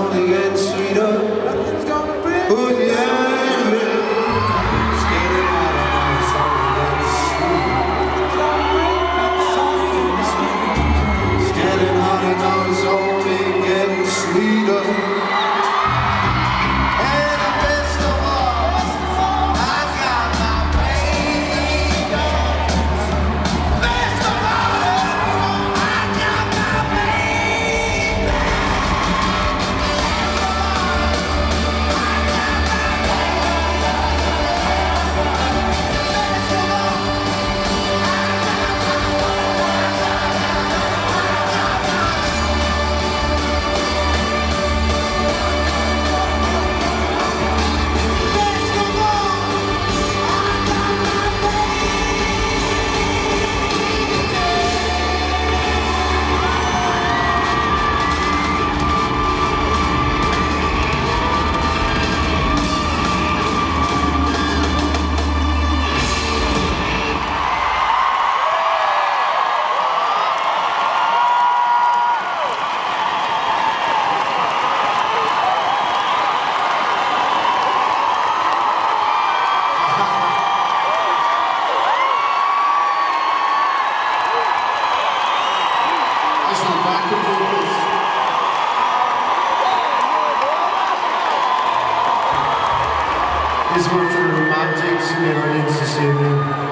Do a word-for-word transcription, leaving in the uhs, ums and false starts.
only getting sweeter. Oh yeah, yeah. It's getting hotter now, it's only getting sweeter. It's getting hotter now, it's only getting sweeter. And the best of all, I got my baby. Best of all, I got my baby. This one for the romantics in the audience this evening.